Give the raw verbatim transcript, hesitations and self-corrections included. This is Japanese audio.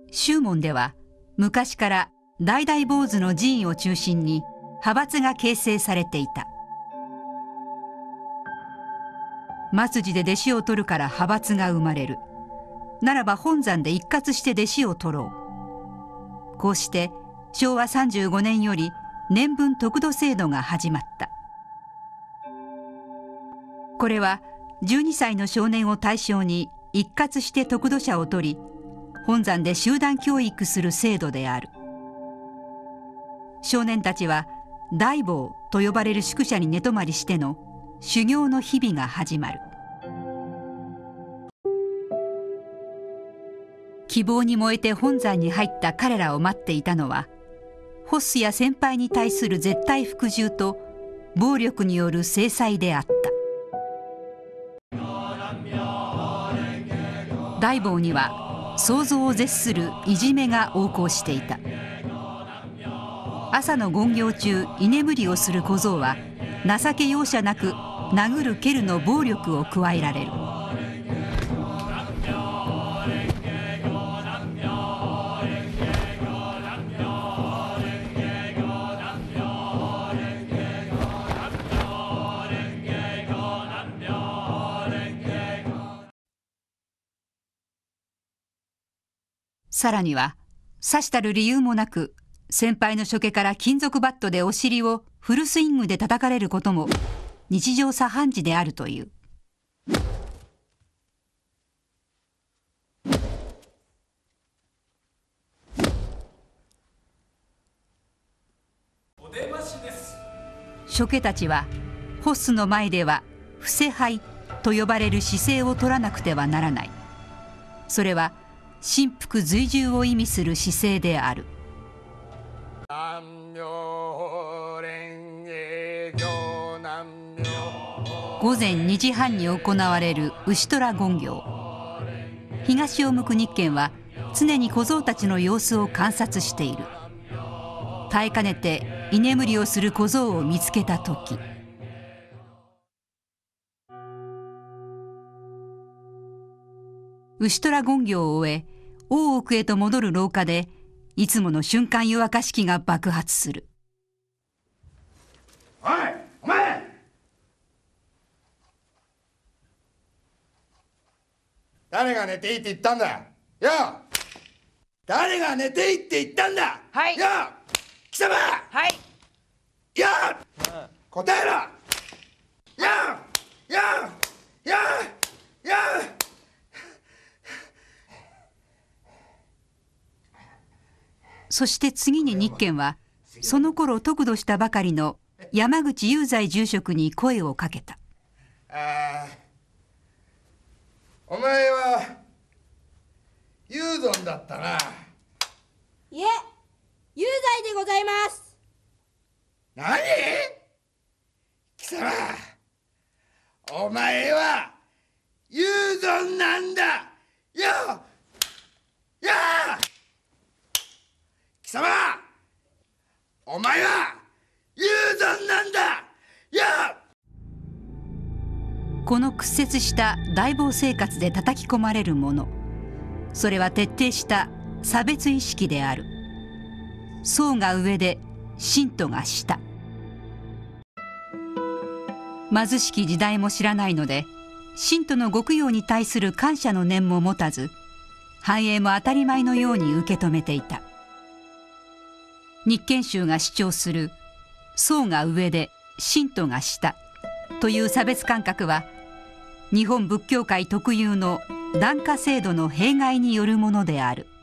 宗門では昔から大々坊主の寺院を中心に派閥が形成されていた。末寺で弟子を取るから派閥が生まれる。ならば本山で一括して弟子を取ろう。こうしてしょうわさんじゅうごねんより年分得度制度が始まった。これはじゅうにさいの少年を対象に一括して得度者を取り、本山で集団教育する制度である。少年たちは大坊と呼ばれる宿舎に寝泊まりしての修行の日々が始まる。希望に燃えて本山に入った彼らを待っていたのは、ホスや先輩に対する絶対服従と暴力による制裁であった。大坊には想像を絶するいじめが横行していた。朝の勤行中居眠りをする小僧は情け容赦なく殴る蹴るの暴力を加えられる。さらにはさしたる理由もなく先輩の処刑から金属バットでお尻をフルスイングで叩かれることも日常茶飯事であるという。 お出ましです。 処刑たちはホスの前では伏せ拝と呼ばれる姿勢を取らなくてはならない。それは心腹随従を意味する姿勢である。午前にじはんに行われる牛虎勤行。東を向く日賢は常に小僧たちの様子を観察している。耐えかねて居眠りをする小僧を見つけた時、牛虎勤行を終え大奥へと戻る廊下でいつもの瞬間湯沸かし器が爆発する。 おいお前、誰が寝ていいって言ったんだよ。誰が寝ていいって言ったんだ。 はい。 よ貴様。 はい。 よ、うん、答えろ。よよよよ。 そして次に日賢はその頃得度したばかりの山口雄在住職に声をかけた。 あ、お前は雄存だったな。 いえ、雄在でございます。 何？貴様、お前は雄存なんだよ。よ貴様、お前は雄存なんだよ。 この屈折した大坊生活で叩き込まれるもの、それは徹底した差別意識である。僧が上で信徒が下。貧しき時代も知らないので、信徒のご供養に対する感謝の念も持たず、繁栄も当たり前のように受け止めていた。日賢宗が主張する僧が上で信徒が下という差別感覚は、日本仏教界特有の檀家制度の弊害によるものである。